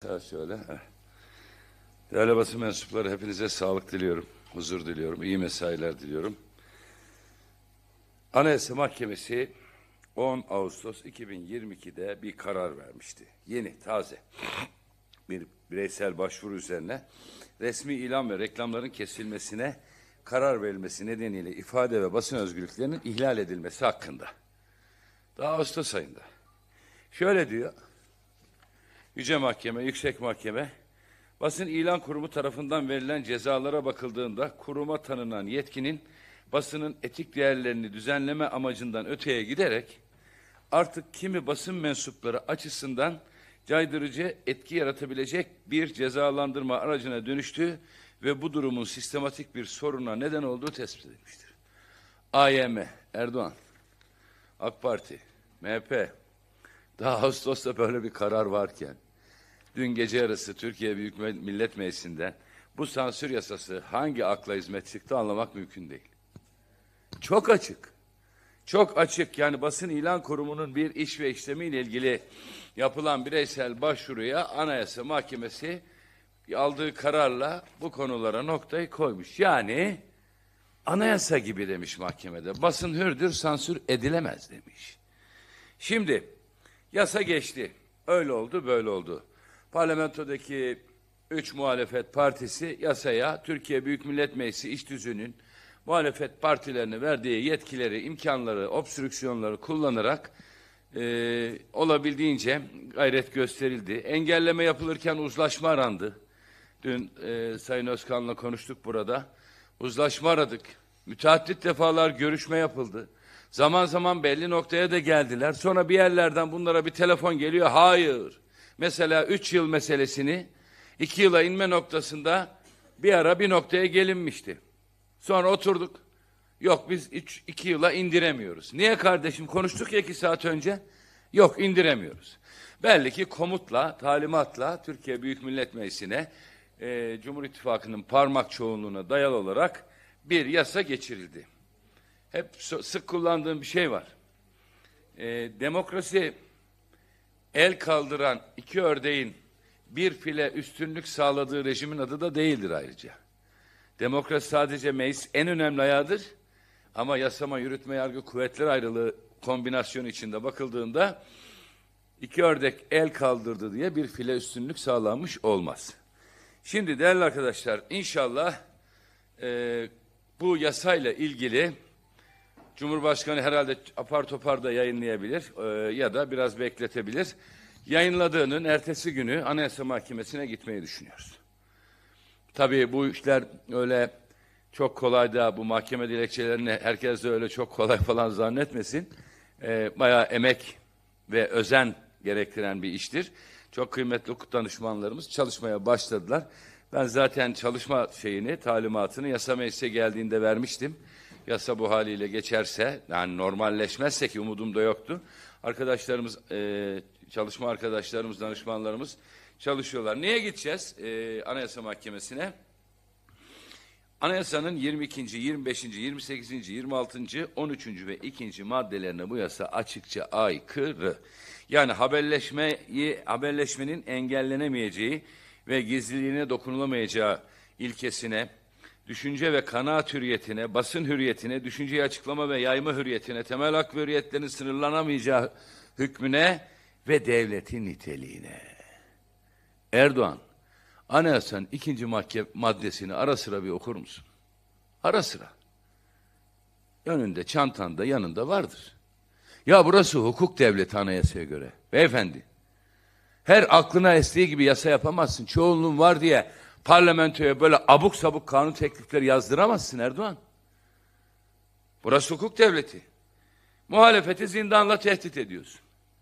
Şöyle. Değerli basın mensupları, hepinize sağlık diliyorum, huzur diliyorum, iyi mesailer diliyorum. Anayasa Mahkemesi 10 Ağustos 2022'de bir karar vermişti. Yeni, taze bir bireysel başvuru üzerine resmi ilan ve reklamların kesilmesine karar verilmesi nedeniyle ifade ve basın özgürlüklerinin ihlal edilmesi hakkında. Daha Ağustos ayında. Şöyle diyor, Yüce Mahkeme, Yüksek Mahkeme, basın ilan kurumu tarafından verilen cezalara bakıldığında kuruma tanınan yetkinin basının etik değerlerini düzenleme amacından öteye giderek artık kimi basın mensupları açısından caydırıcı etki yaratabilecek bir cezalandırma aracına dönüştüğü ve bu durumun sistematik bir soruna neden olduğu tespit edilmiştir. AYM, Erdoğan, AK Parti, MHP, daha Ağustos'ta böyle bir karar varken, dün gece yarısı Türkiye Büyük Millet Meclisi'nden bu sansür yasası hangi akla hizmet çıktı anlamak mümkün değil. Çok açık. Çok açık, yani basın ilan kurumunun bir iş ve işlemiyle ilgili yapılan bireysel başvuruya Anayasa Mahkemesi aldığı kararla bu konulara noktayı koymuş. Yani anayasa gibi demiş mahkemede. Basın hürdür, sansür edilemez demiş. Şimdi yasa geçti. Öyle oldu, böyle oldu. Parlamentodaki 3 muhalefet partisi yasaya Türkiye Büyük Millet Meclisi İş Tüzüğü'nün muhalefet partilerine verdiği yetkileri, imkanları, obstrüksiyonları kullanarak olabildiğince gayret gösterildi. Engelleme yapılırken uzlaşma arandı. Dün Sayın Özkan'la konuştuk burada. Uzlaşma aradık. Müteaddit defalar görüşme yapıldı. Zaman zaman belli noktaya da geldiler. Sonra bir yerlerden bunlara bir telefon geliyor. Hayır. Mesela 3 yıl meselesini 2 yıla inme noktasında bir ara bir noktaya gelinmişti. Sonra oturduk. Yok, biz 2 yıla indiremiyoruz. Niye kardeşim? Konuştuk ya 2 saat önce. Yok, indiremiyoruz. Belli ki komutla, talimatla Türkiye Büyük Millet Meclisi'ne Cumhur İttifakı'nın parmak çoğunluğuna dayalı olarak bir yasa geçirildi. Hep sık kullandığım bir şey var. Demokrasi el kaldıran iki ördeğin bir file üstünlük sağladığı rejimin adı da değildir ayrıca. Demokrasi sadece meclis en önemli ayağıdır. Ama yasama, yürütme, yargı, kuvvetler ayrılığı kombinasyonu içinde bakıldığında iki ördek el kaldırdı diye bir file üstünlük sağlanmış olmaz. Şimdi değerli arkadaşlar, inşallah bu yasayla ilgili Cumhurbaşkanı herhalde apar topar da yayınlayabilir ya da biraz bekletebilir. Yayınladığının ertesi günü Anayasa Mahkemesi'ne gitmeyi düşünüyoruz. Tabii bu işler öyle çok kolay da, bu mahkeme dilekçelerini herkes de öyle çok kolay falan zannetmesin. Bayağı emek ve özen gerektiren bir iştir. Çok kıymetli hukuk danışmanlarımız çalışmaya başladılar. Ben zaten çalışma talimatını yasa meclise geldiğinde vermiştim. Yasa bu haliyle geçerse, yani normalleşmezse, ki umudum da yoktu. Arkadaşlarımız, çalışma arkadaşlarımız, danışmanlarımız çalışıyorlar. Niye gideceğiz Anayasa Mahkemesi'ne? Anayasanın 22. 25. 28. 26. 13. ve 2. maddelerine bu yasa açıkça aykırı. Yani haberleşmenin engellenemeyeceği ve gizliliğine dokunulamayacağı ilkesine, düşünce ve kanaat hürriyetine, basın hürriyetine, düşünceyi açıklama ve yayma hürriyetine, temel hak ve hürriyetlerin sınırlanamayacağı hükmüne ve devletin niteliğine. Erdoğan, Anayasanın 2. maddesini ara sıra bir okur musun? Ara sıra. Önünde, çantanda, yanında vardır. Ya burası hukuk devleti anayasaya göre. Beyefendi, her aklına estiği gibi yasa yapamazsın. Çoğunluğun var diye parlamentoya böyle abuk sabuk kanun teklifleri yazdıramazsın Erdoğan. Burası hukuk devleti. Muhalefeti zindanla tehdit ediyorsun.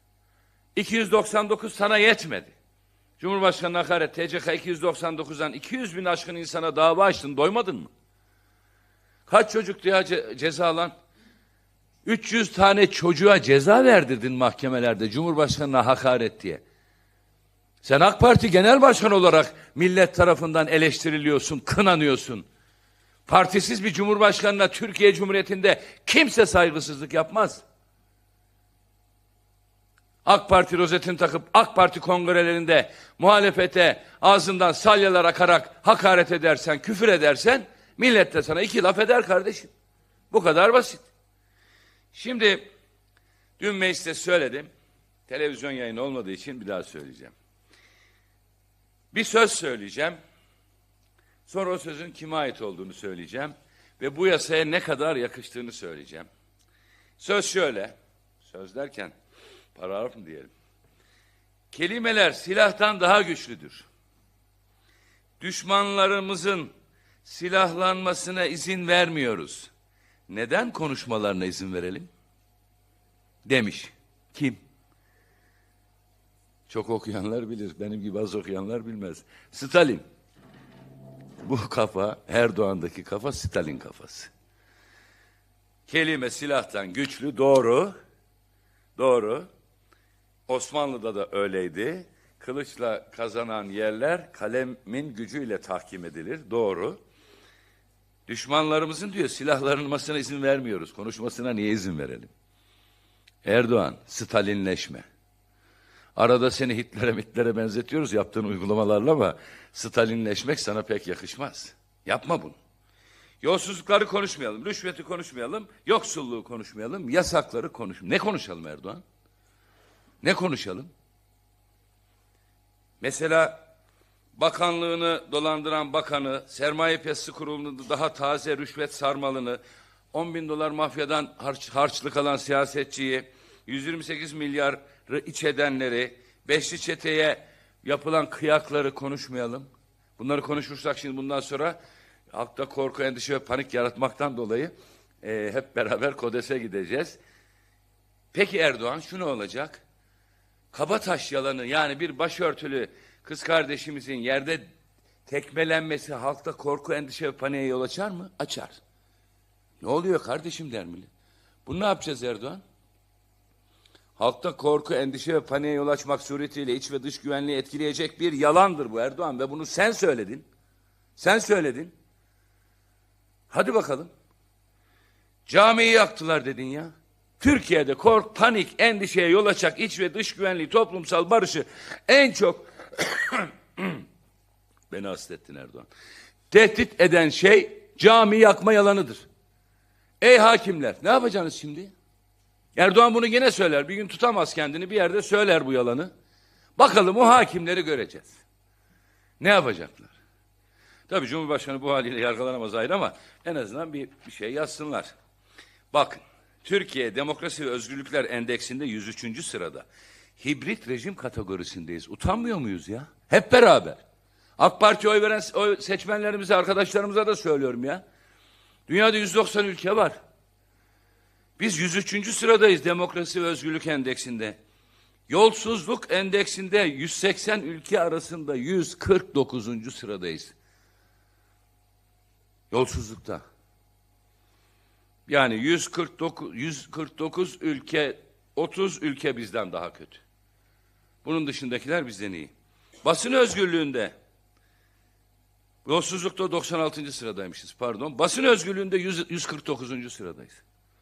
299 sana yetmedi. Cumhurbaşkanı hakaret, TCK 299'dan 200 bin aşkın insana dava açtın, doymadın mı? Kaç çocuk diye ceza lan? 300 tane çocuğa ceza verdirdin mahkemelerde Cumhurbaşkanına hakaret diye. Sen AK Parti Genel Başkanı olarak millet tarafından eleştiriliyorsun, kınanıyorsun. Partisiz bir cumhurbaşkanına Türkiye Cumhuriyeti'nde kimse saygısızlık yapmaz. AK Parti rozetini takıp AK Parti kongrelerinde muhalefete ağzından salyalar akarak hakaret edersen, küfür edersen millet de sana iki laf eder kardeşim. Bu kadar basit. Şimdi dün mecliste söyledim. Televizyon yayını olmadığı için bir daha söyleyeceğim. Bir söz söyleyeceğim. Sonra o sözün kime ait olduğunu söyleyeceğim. Ve bu yasaya ne kadar yakıştığını söyleyeceğim. Söz şöyle. Söz derken paragraf mı diyelim? Kelimeler silahtan daha güçlüdür. Düşmanlarımızın silahlanmasına izin vermiyoruz. Neden konuşmalarına izin verelim? Demiş. Kim? Çok okuyanlar bilir. Benim gibi az okuyanlar bilmez. Stalin. Bu kafa, Erdoğan'daki kafa Stalin kafası. Kelime silahtan güçlü, doğru. Doğru. Osmanlı'da da öyleydi. Kılıçla kazanan yerler kalemin gücüyle tahkim edilir. Doğru. Düşmanlarımızın diyor silahlanmasına izin vermiyoruz. Konuşmasına niye izin verelim? Erdoğan, Stalinleşme. Arada seni Hitler'e benzetiyoruz yaptığın uygulamalarla ama Stalinleşmek sana pek yakışmaz. Yapma bunu. Yolsuzlukları konuşmayalım, rüşveti konuşmayalım, yoksulluğu konuşmayalım, yasakları konuşmayalım. Ne konuşalım Erdoğan? Ne konuşalım? Mesela bakanlığını dolandıran bakanı, sermaye piyasası kurulunu daha taze rüşvet sarmalını, 10 bin dolar mafyadan harçlık alan siyasetçiyi, 128 milyarı iç edenleri, beşli çeteye yapılan kıyakları konuşmayalım. Bunları konuşursak şimdi bundan sonra halkta korku, endişe ve panik yaratmaktan dolayı hep beraber KODES'e gideceğiz. Peki Erdoğan şu ne olacak? Kabataş yalanı yani bir başörtülü kız kardeşimizin yerde tekmelenmesi halkta korku, endişe ve paniğe yol açar mı? Açar. Ne oluyor kardeşim der millet. Bunu ne yapacağız Erdoğan? Halkta korku, endişe ve paniğe yol açmak suretiyle iç ve dış güvenliği etkileyecek bir yalandır bu Erdoğan ve bunu sen söyledin. Sen söyledin. Hadi bakalım. Camiyi yaktılar dedin ya. Türkiye'de panik, endişeye yol açacak iç ve dış güvenliği, toplumsal barışı en çok beni hastettin Erdoğan. Tehdit eden şey cami yakma yalanıdır. Ey hakimler ne yapacaksınız şimdi? Erdoğan bunu yine söyler. Bir gün tutamaz kendini bir yerde söyler bu yalanı. Bakalım o hakimleri göreceğiz. Ne yapacaklar? Tabii Cumhurbaşkanı bu haliyle yargılanamaz ayrı ama en azından bir şey yazsınlar. Bakın Türkiye Demokrasi ve Özgürlükler Endeksinde 103. sırada. Hibrit rejim kategorisindeyiz. Utanmıyor muyuz ya? Hep beraber. AK Parti oy veren seçmenlerimize, arkadaşlarımıza da söylüyorum ya. Dünyada 190 ülke var. Biz 103. sıradayız Demokrasi ve Özgürlük Endeksinde. Yolsuzluk endeksinde 180 ülke arasında 149. sıradayız. Yolsuzlukta. Yani 149 ülke, 30 ülke bizden daha kötü. Bunun dışındakiler bizden iyi. Basın özgürlüğünde yolsuzlukta 96. sıradaymışız pardon. Basın özgürlüğünde 149. sıradayız.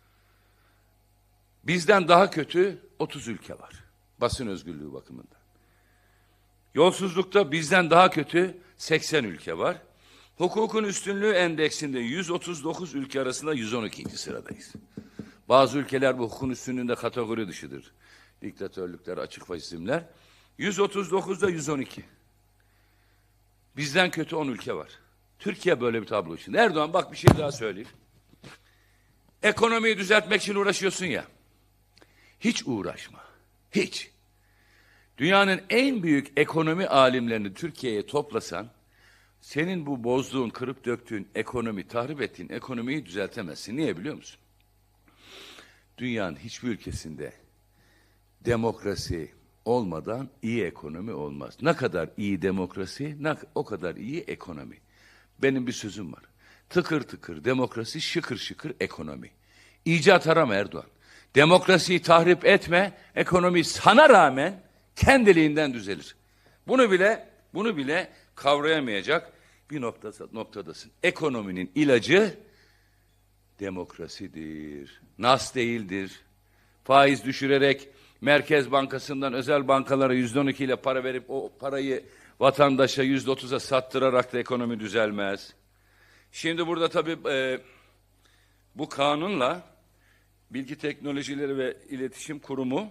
Bizden daha kötü 30 ülke var. Basın özgürlüğü bakımından. Yolsuzlukta bizden daha kötü 80 ülke var. Hukukun üstünlüğü endeksinde 139 ülke arasında 112. sıradayız. Bazı ülkeler bu hukukun üstünlüğünde kategori dışıdır. Diktatörlükler, açık faşizmler. 139'da 112. Bizden kötü 10 ülke var. Türkiye böyle bir tablo için. Erdoğan bak bir şey daha söyleyeyim. Ekonomiyi düzeltmek için uğraşıyorsun ya. Hiç uğraşma. Hiç. Dünyanın en büyük ekonomi alimlerini Türkiye'ye toplasan, senin bu bozduğun, kırıp döktüğün ekonomi, tahrip ettiğin ekonomiyi düzeltemezsin. Niye biliyor musun? Dünyanın hiçbir ülkesinde demokrasi olmadan iyi ekonomi olmaz. Ne kadar iyi demokrasi, o kadar iyi ekonomi. Benim bir sözüm var. Tıkır tıkır demokrasi, şıkır şıkır ekonomi. İcat arama Erdoğan. Demokrasiyi tahrip etme, ekonomi sana rağmen kendiliğinden düzelir. Bunu bile kavrayamayacak bir noktadasın. Ekonominin ilacı demokrasidir. Nas değildir. Faiz düşürerek Merkez Bankası'ndan özel bankalara %12 ile para verip o parayı vatandaşa %30'a sattırarak da ekonomi düzelmez. Şimdi burada tabii bu kanunla Bilgi Teknolojileri ve İletişim Kurumu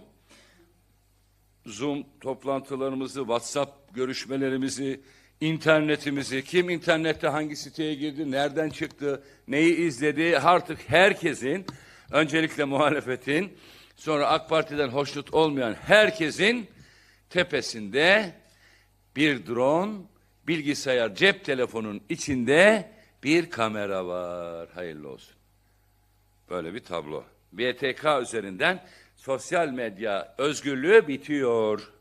Zoom toplantılarımızı, WhatsApp görüşmelerimizi, internetimizi, kim internette hangi siteye girdi, nereden çıktı, neyi izledi, artık herkesin, öncelikle muhalefetin, sonra AK Parti'den hoşnut olmayan herkesin tepesinde bir drone, bilgisayar, cep telefonun içinde bir kamera var. Hayırlı olsun. Böyle bir tablo. BTK üzerinden sosyal medya özgürlüğü bitiyor.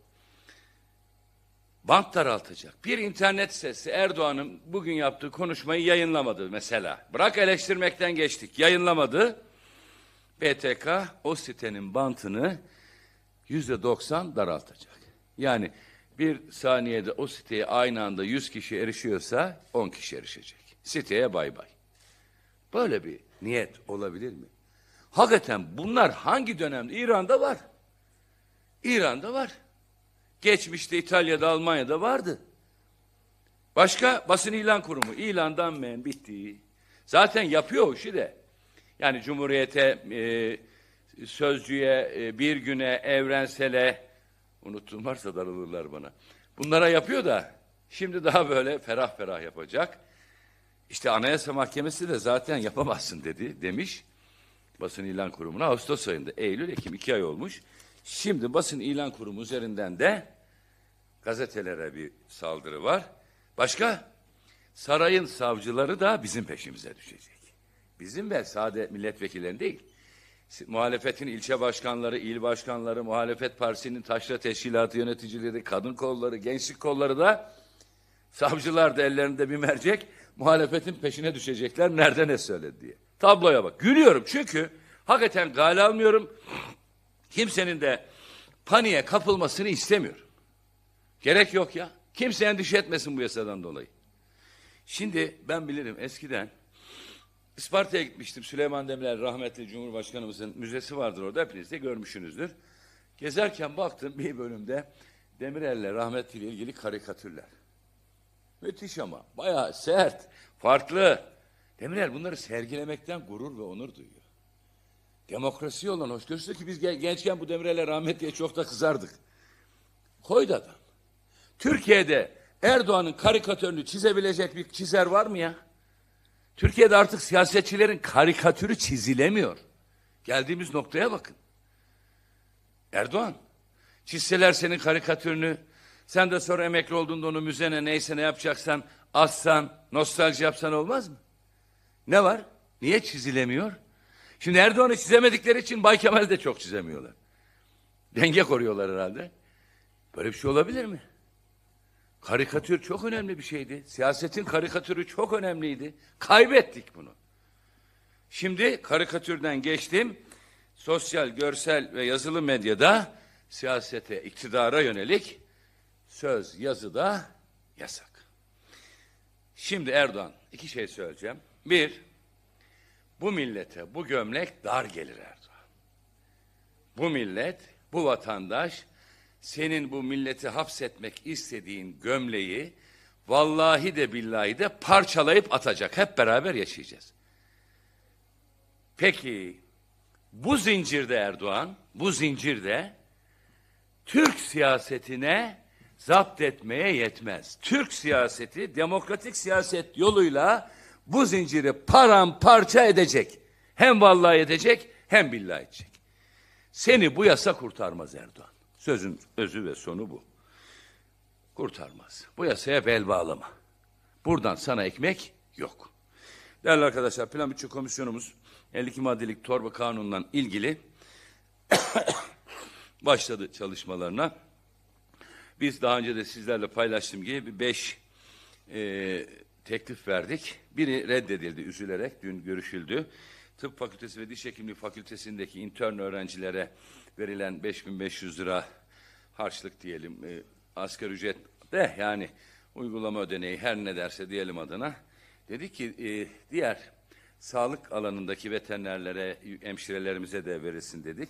Bant daraltacak. Bir internet sitesi Erdoğan'ın bugün yaptığı konuşmayı yayınlamadı mesela. Bırak eleştirmekten geçtik. Yayınlamadı. BTK o sitenin bantını %90 daraltacak. Yani bir saniyede o siteye aynı anda 100 kişi erişiyorsa 10 kişi erişecek. Siteye bay bay. Böyle bir niyet olabilir mi? Hakikaten bunlar hangi dönemde? İran'da var. İran'da var. Geçmişte İtalya'da, Almanya'da vardı. Başka basın ilan kurumu. İlandan men bitti. Zaten yapıyor o işi de. Yani Cumhuriyet'e, Sözcü'ye, Bir Gün'e, Evrensel'e, unuttuğum varsa darılırlar bana. Bunlara yapıyor da şimdi daha böyle ferah ferah yapacak. İşte Anayasa Mahkemesi de zaten yapamazsın demiş. Basın ilan kurumuna Ağustos ayında, Eylül, Ekim 2 ay olmuş. Şimdi basın ilan kurumu üzerinden de gazetelere bir saldırı var. Başka? Sarayın savcıları da bizim peşimize düşecek. Bizim ve sade milletvekillerin değil. Muhalefetin ilçe başkanları, il başkanları, muhalefet partisinin taşra teşkilatı yöneticileri, kadın kolları, gençlik kolları da savcılar da ellerinde bir mercek muhalefetin peşine düşecekler nerede ne söyledi diye. Tabloya bak. Gülüyorum çünkü hakikaten gale almıyorum. Kimsenin de paniğe kapılmasını istemiyorum. Gerek yok ya. Kimse endişe etmesin bu yasadan dolayı. Şimdi ben bilirim eskiden Isparta'ya gitmiştim. Süleyman Demirel rahmetli Cumhurbaşkanımızın müzesi vardır orada. Hepiniz de görmüşsünüzdür. Gezerken baktım bir bölümde Demirel'le rahmetliyle ilgili karikatürler. Müthiş ama. Bayağı sert, farklı. Demirel bunları sergilemekten gurur ve onur duyuyor. Demokrasi olan hoşgörüsü ki biz gençken bu Demirel'e rahmetliye çok da kızardık. Koydu adam. Türkiye'de Erdoğan'ın karikatürünü çizebilecek bir çizer var mı ya? Türkiye'de artık siyasetçilerin karikatürü çizilemiyor. Geldiğimiz noktaya bakın. Erdoğan, çizseler senin karikatürünü, sen de sonra emekli olduğunda onu müzene neyse ne yapacaksan, assan, nostalji yapsan olmaz mı? Ne var? Niye çizilemiyor? Şimdi Erdoğan'ı çizemedikleri için Bay Kemal'i de çok çizemiyorlar. Denge koruyorlar herhalde. Böyle bir şey olabilir mi? Karikatür çok önemli bir şeydi. Siyasetin karikatürü çok önemliydi. Kaybettik bunu. Şimdi karikatürden geçtim. Sosyal, görsel ve yazılı medyada siyasete, iktidara yönelik söz, yazıda yasak. Şimdi Erdoğan, iki şey söyleyeceğim. Bir, bu millete bu gömlek dar gelir Erdoğan. Bu millet, bu vatandaş senin bu milleti hapsetmek istediğin gömleği vallahi de billahi de parçalayıp atacak. Hep beraber yaşayacağız. Peki bu zincirde Erdoğan, bu zincirde Türk siyasetine zapt etmeye yetmez. Türk siyaseti demokratik siyaset yoluyla bu zinciri paramparça edecek. Hem vallahi edecek hem billahi edecek. Seni bu yasa kurtarmaz Erdoğan. Sözün özü ve sonu bu. Kurtarmaz. Bu yasaya bel bağlama. Buradan sana ekmek yok. Değerli arkadaşlar, Plan Bütçe Komisyonumuz 52 maddelik torba kanunla ilgili başladı çalışmalarına. Biz daha önce de sizlerle paylaştığım gibi 5 teklif verdik. Biri reddedildi üzülerek, dün görüşüldü. Tıp Fakültesi ve Diş Hekimliği Fakültesi'ndeki intern öğrencilere verilen 5.500 lira harçlık diyelim, asgari ücret de yani uygulama ödeneği her ne derse diyelim adına. Dedi ki diğer sağlık alanındaki veterinerlere, hemşirelerimize de verilsin dedik.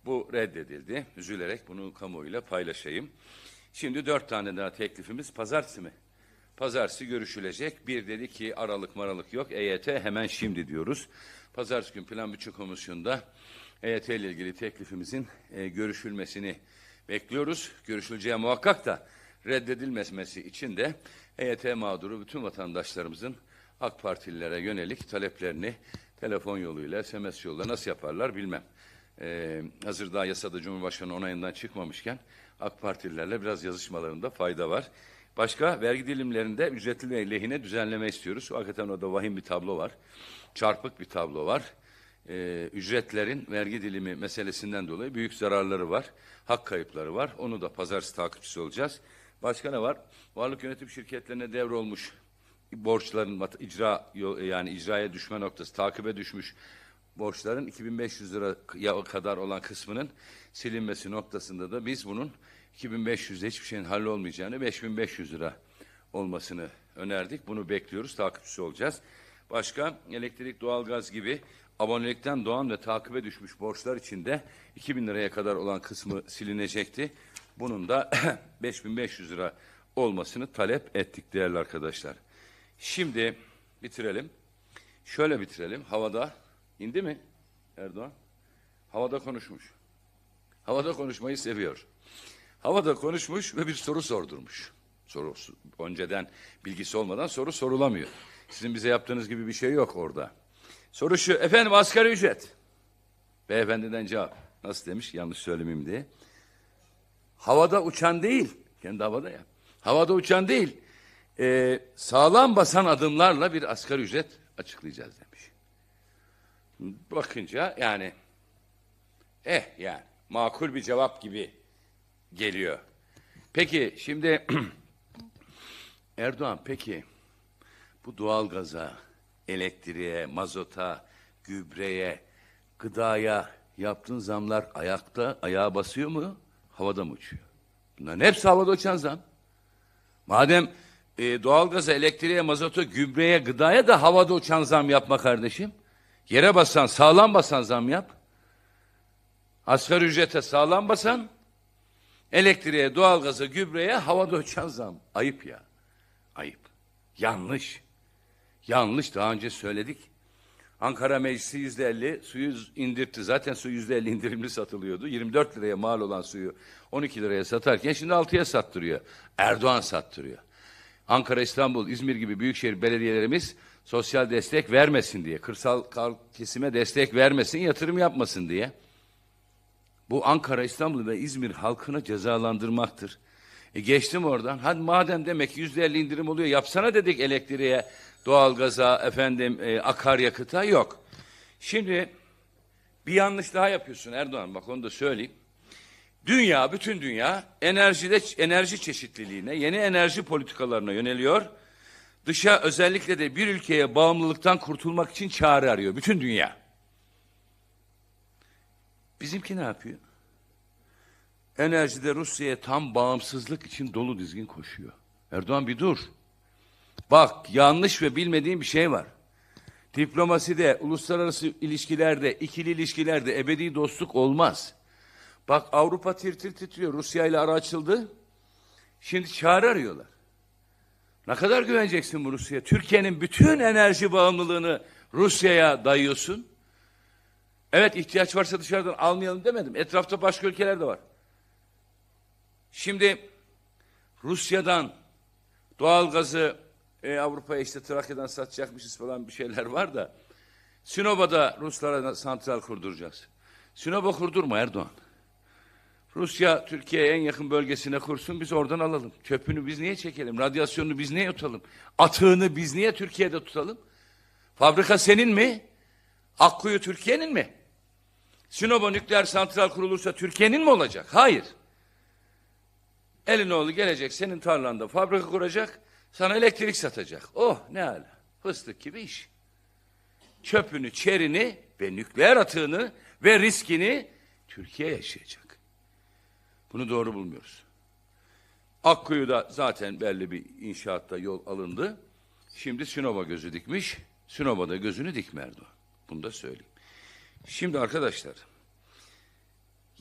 Bu reddedildi. Üzülerek bunu kamuoyuyla paylaşayım. Şimdi 4 tane daha teklifimiz pazartesi mi? Pazartesi görüşülecek. Bir dedi ki aralık yok. EYT hemen şimdi diyoruz. Pazartesi gün Plan Bütçe Komisyonu'nda EYT ile ilgili teklifimizin görüşülmesini bekliyoruz. Görüşüleceği muhakkak da reddedilmemesi için de EYT mağduru bütün vatandaşlarımızın AK Partililere yönelik taleplerini telefon yoluyla, SMS yoluyla nasıl yaparlar bilmem. Hazır daha yasada Cumhurbaşkanı onayından çıkmamışken AK Partililerle biraz yazışmalarında fayda var. Başka vergi dilimlerinde ücretli ve lehine düzenleme istiyoruz. Hakikaten orada vahim bir tablo var. Çarpık bir tablo var. Ücretlerin vergi dilimi meselesinden dolayı büyük zararları var. Hak kayıpları var. Onu da pazartesi takipçisi olacağız. Başka ne var? Varlık yönetim şirketlerine devrolmuş borçların icraya düşme noktası, takibe düşmüş borçların 2500 liraya kadar olan kısmının silinmesi noktasında da biz bunun 2500'de hiçbir şeyin hallolmayacağını 5500 lira olmasını önerdik. Bunu bekliyoruz, takipçisi olacağız. Başka elektrik, doğalgaz gibi abonelikten doğan ve takibe düşmüş borçlar içinde 2000 liraya kadar olan kısmı silinecekti. Bunun da 5500 lira olmasını talep ettik değerli arkadaşlar. Şimdi bitirelim. Şöyle bitirelim. Havada indi mi Erdoğan? Havada konuşmuş. Havada konuşmayı seviyor. Havada konuşmuş ve bir soru sordurmuş. Sorusu önceden bilgisi olmadan soru sorulamıyor. Sizin bize yaptığınız gibi bir şey yok orada. Soru şu: efendim asgari ücret. Beyefendiden cevap. Nasıl demiş? Yanlış söylemeyeyim diye. Havada uçan değil. Kendi havada ya. Havada uçan değil. Sağlam basan adımlarla bir asgari ücret açıklayacağız demiş. Bakınca yani makul bir cevap gibi geliyor. Peki şimdi Erdoğan peki bu doğalgaza, elektriğe, mazota, gübreye, gıdaya yaptığın zamlar ayağa basıyor mu? Havada mı uçuyor? Bunların hepsi havada uçan zam. Madem doğalgaza, elektriğe, mazota, gübreye, gıdaya da havada uçan zam yapma kardeşim. Yere basan, sağlam basan zam yap. Asgari ücrete sağlam basan, elektriğe, doğalgaza, gübreye havada uçan zam. Ayıp ya. Ayıp. Yanlış. Yanlış. Daha önce söyledik. Ankara Meclisi %50 suyu indirtti. Zaten su %50 indirimli satılıyordu. 24 liraya mal olan suyu 12 liraya satarken şimdi 6'ya sattırıyor. Erdoğan sattırıyor. Ankara, İstanbul, İzmir gibi büyükşehir belediyelerimiz sosyal destek vermesin diye, kırsal kesime destek vermesin, yatırım yapmasın diye. Bu Ankara, İstanbul ve İzmir halkını cezalandırmaktır. Geçtim oradan. Hadi madem demek ki %50 indirim oluyor, yapsana dedik elektriğe, doğalgaza, akaryakıta. Yok. Şimdi bir yanlış daha yapıyorsun Erdoğan. Bak onu da söyleyeyim. Bütün dünya enerji çeşitliliğine, yeni enerji politikalarına yöneliyor. Dışa özellikle de bir ülkeye bağımlılıktan kurtulmak için çare arıyor. Bütün dünya. Bizimki ne yapıyor? Enerjide Rusya'ya tam bağımsızlık için dolu dizgin koşuyor. Erdoğan bir dur. Bak yanlış ve bilmediğin bir şey var. Diplomaside, uluslararası ilişkilerde, ikili ilişkilerde ebedi dostluk olmaz. Bak Avrupa tir tir titriyor. Rusya ile ara açıldı. Şimdi çare arıyorlar. Ne kadar güveneceksin bu Rusya'ya? Türkiye'nin bütün enerji bağımlılığını Rusya'ya dayıyorsun. Evet ihtiyaç varsa dışarıdan almayalım demedim. Etrafta başka ülkeler de var. Şimdi Rusya'dan doğalgazı Avrupa'ya işte Trakya'dan satacakmışız falan bir şeyler var da Sinop'a Ruslara santral kurduracağız. Sinop'a kurdurma Erdoğan. Rusya Türkiye'ye en yakın bölgesine kursun, biz oradan alalım. Çöpünü biz niye çekelim? Radyasyonunu biz niye yutalım? Atığını biz niye Türkiye'de tutalım? Fabrika senin mi? Akkuyu Türkiye'nin mi? Sinop'a nükleer santral kurulursa Türkiye'nin mi olacak? Hayır. Elinoğlu gelecek senin tarlanda fabrika kuracak, sana elektrik satacak. Oh ne hala. Fıstık gibi iş. Çöpünü, çerini ve nükleer atığını ve riskini Türkiye yaşayacak. Bunu doğru bulmuyoruz. Akkuyu'da zaten belli bir inşaatta yol alındı. Şimdi Sinop'a gözü dikmiş. Sinop'a da gözünü dikme Erdoğan. Bunu da söyleyeyim. Şimdi arkadaşlar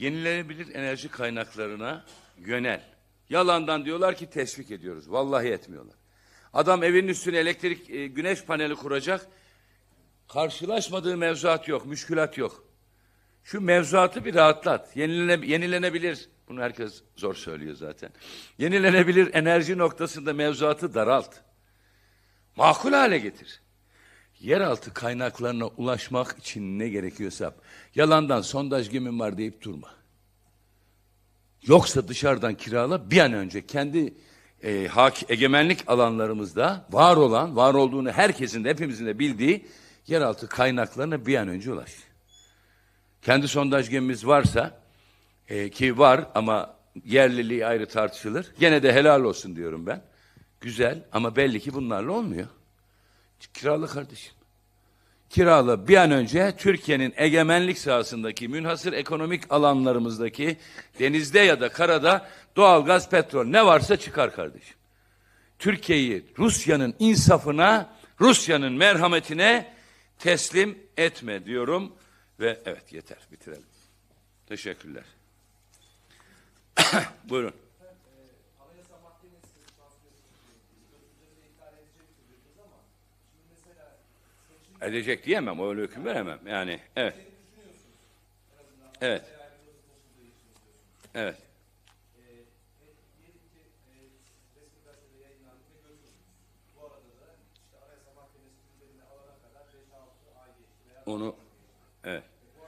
Yenilenebilir enerji kaynaklarına yönel. Yalandan diyorlar ki teşvik ediyoruz. Vallahi etmiyorlar. Adam evinin üstüne elektrik, güneş paneli kuracak. Karşılaşmadığı mevzuat yok, müşkülat yok. Şu mevzuatı bir rahatlat. Yenilenebilir, bunu herkes zor söylüyor zaten. Yenilenebilir enerji noktasında mevzuatı daralt. Makul hale getir. Yeraltı kaynaklarına ulaşmak için ne gerekiyorsa yap. Yalandan sondaj gemim var deyip durma. Yoksa dışarıdan kirala, bir an önce kendi egemenlik alanlarımızda var olduğunu herkesin de hepimizin de bildiği yeraltı kaynaklarına bir an önce ulaş. Kendi sondaj gemimiz varsa ki var ama yerliliği ayrı tartışılır. Gene de helal olsun diyorum ben. Güzel ama belli ki bunlarla olmuyor. Kirala kardeşim. Kirala bir an önce Türkiye'nin egemenlik sahasındaki münhasır ekonomik alanlarımızdaki denizde ya da karada doğalgaz, petrol ne varsa çıkar kardeşim. Türkiye'yi Rusya'nın insafına, Rusya'nın merhametine teslim etme diyorum ve evet yeter bitirelim. Teşekkürler. Buyurun. Edecek diyemem, öyle hüküm veremem. Yani evet. Evet. Evet. Onu evet.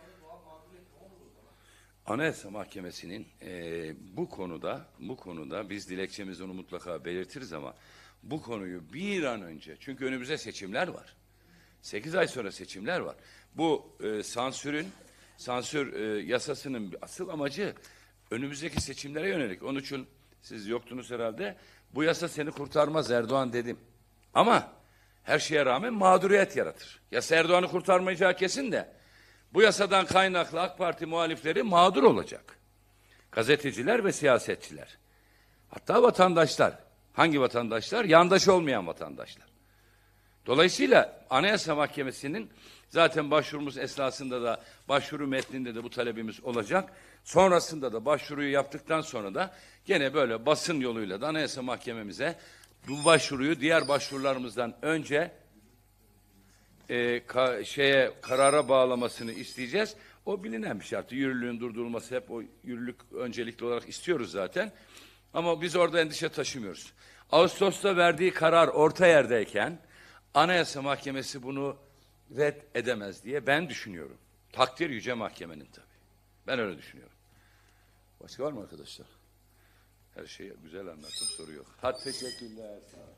Anayasa Mahkemesi'nin bu konuda biz dilekçemizde onu mutlaka belirtiriz ama bu konuyu bir an önce, çünkü önümüzde seçimler var. 8 ay sonra seçimler var. Bu sansür yasasının asıl amacı önümüzdeki seçimlere yönelik. Onun için siz yoktunuz herhalde. Bu yasa seni kurtarmaz Erdoğan dedim. Ama her şeye rağmen mağduriyet yaratır. Yasa Erdoğan'ı kurtarmayacağı kesin de bu yasadan kaynaklı AK Parti muhalifleri mağdur olacak. Gazeteciler ve siyasetçiler. Hatta vatandaşlar. Hangi vatandaşlar? Yandaş olmayan vatandaşlar. Dolayısıyla Anayasa Mahkemesi'nin zaten başvurumuz esnasında da başvuru metninde de bu talebimiz olacak. Sonrasında da başvuruyu yaptıktan sonra da gene böyle basın yoluyla da Anayasa Mahkememize bu başvuruyu diğer başvurularımızdan önce karara bağlamasını isteyeceğiz. O bilinen bir şartı. Yürürlüğün durdurulması hep o yürürlük öncelikli olarak istiyoruz zaten. Ama biz orada endişe taşımıyoruz. Ağustos'ta verdiği karar orta yerdeyken Anayasa Mahkemesi bunu red edemez diye ben düşünüyorum. Takdir Yüce Mahkemenin tabii. Ben öyle düşünüyorum. Başka var mı arkadaşlar? Her şeyi güzel anlattım, soru yok. Hadi teşekkürler.